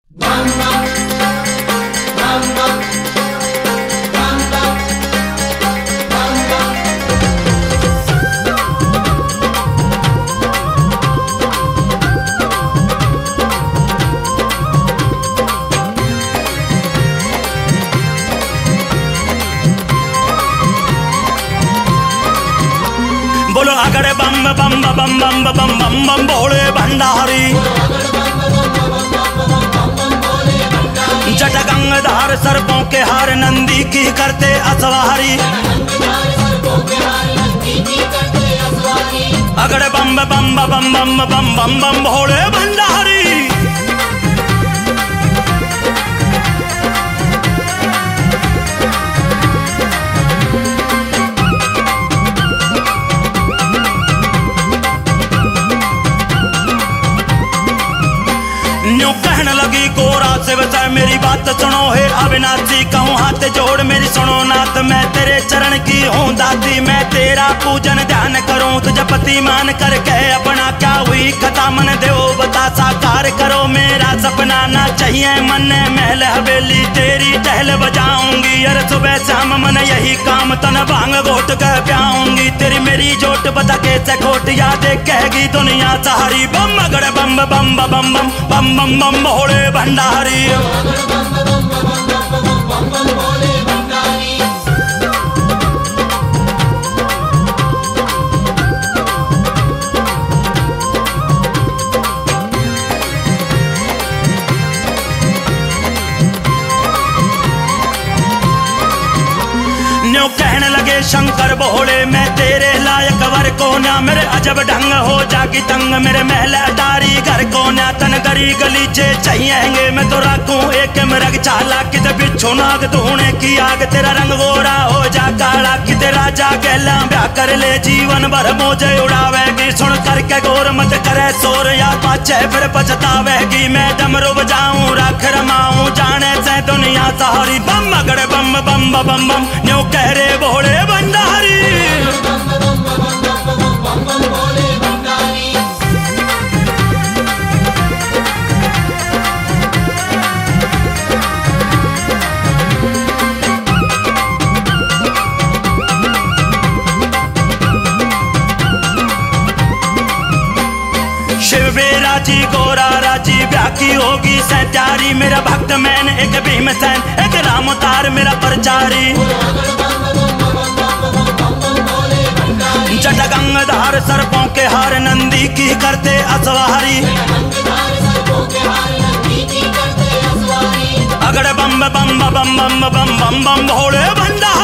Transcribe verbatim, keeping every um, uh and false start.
बोलो अगड़े बम बम बम बम बम बम बम भोले भंडारी। जट गंगाधार सर्पों के हार नंदी की करते असवारी। अगड़े बम बम बम बम बम बम बम भोले भंडारी। न्यू कहने लगी गोरा से वैसा मेरी बात सुनो है अविनाशी। कहूँ हाथ जोड़ मेरी सुनो नाथ, मैं तेरे चरण की हूँ दाती। मैं तेरा पूजन ध्यान करूँ तुझे पति मान कर कहे अपना क्या हुई खता। मन देव बता साकार करो मेरा सपना। ना चाहिए मन महल हवेली तेरी टहल बजाऊंगी। अरे सुबह शाम मन यही काम तन भांग घोट कर प्याऊंगी। तेरी मेरी जोट बता कैसे खोट याद कहेगी दुनिया सहारी। बम अगड़ बम बम बम बम बम बम बम भोले भंडारी। न्यू कहने लगे शंकर भोले मैं तेरे लायक वर को ना। मेरे अजब ढंग हो जागी तंग मेरे महल अटारी घर को ना। तन गरी गलीचे चाहिएंगे मैं तो रखूं एक मृग चाला। किते बिच्छू नाग धूने की आग तेरा रंग गोरा हो जा काला। किते राजा कहला ब्याह कर ले जीवन भर मौजे उड़ावेगी। सुन करके गौर मत करे शोर या पाछे फिर पछतावेगी। मैं डमरू बजाऊं रख रमाऊं जाने से दुनिया सहारी। बम अगड़ बम बम बम बम न्यू कह रे भोले भंडारी। शिव राजी गोरा राजी ब्याह की होगी सैतारी। मेरा भक्त मैन एक भीमसेन एक राम तार मेरा प्रचारी। जट गंगाधार सर्पों के हार नंदी की करते असवारी। अगड़ बम बम बम बम बम बम बम भोले भंडारी।